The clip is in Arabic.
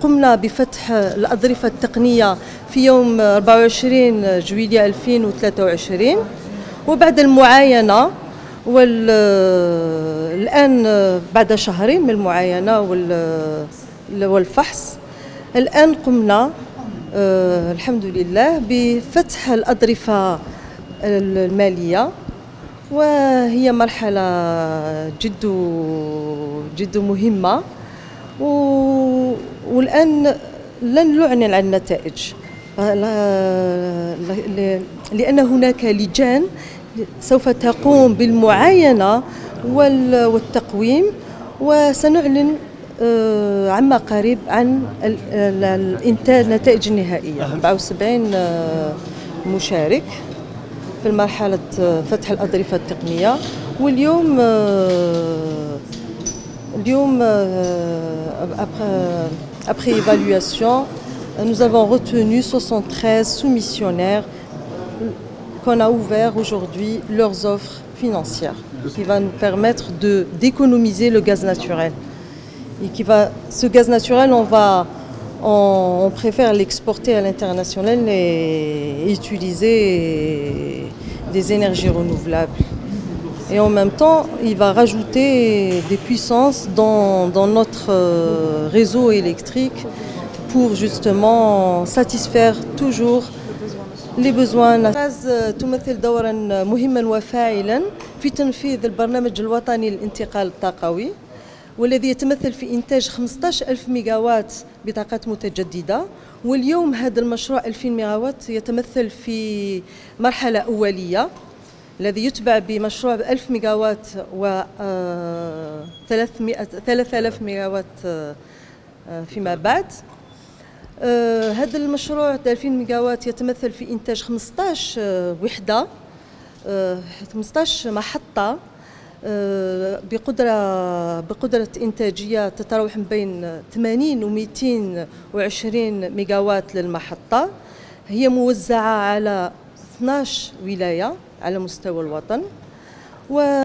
قمنا بفتح الأظرفة التقنية في يوم 24 جويلية 2023، وبعد المعاينة والآن بعد شهرين من المعاينة والفحص، الآن قمنا الحمد لله بفتح الأظرفة المالية، وهي مرحلة جد مهمة. والآن لن نعلن عن النتائج لأن هناك لجان سوف تقوم بالمعاينة والتقويم، وسنعلن عما قريب عن النتائج النهائية. 74 مشارك في مرحلة فتح الأظرفة التقنية، واليوم après évaluation, nous avons retenu 73 soumissionnaires qu'on a ouvert aujourd'hui leurs offres financières, qui va nous permettre d'économiser le gaz naturel. Et ce gaz naturel, on préfère l'exporter à l'international et utiliser des énergies renouvelables. Et en même temps, il va rajouter des puissances dans notre réseau électrique pour justement satisfaire toujours les besoins. غاز تمثل دورا مهما وفاعلا في تنفيذ البرنامج الوطني للانتقال الطاقوي، والذي يتمثل في إنتاج 15,000 ميجاوات بطاقات متجددة. واليوم هذا المشروع 2000 ميجاوات يتمثل في مرحلة أولية، الذي يتبع بمشروع 1000 ميجاوات و 3000 ميجاوات فيما بعد. هذا المشروع 2000 ميجاوات يتمثل في إنتاج 15 وحدة، 15 محطة بقدرة إنتاجية تتراوح بين 80 و 220 ميجاوات للمحطة. هي موزعة على 12 ولاية على مستوى الوطن.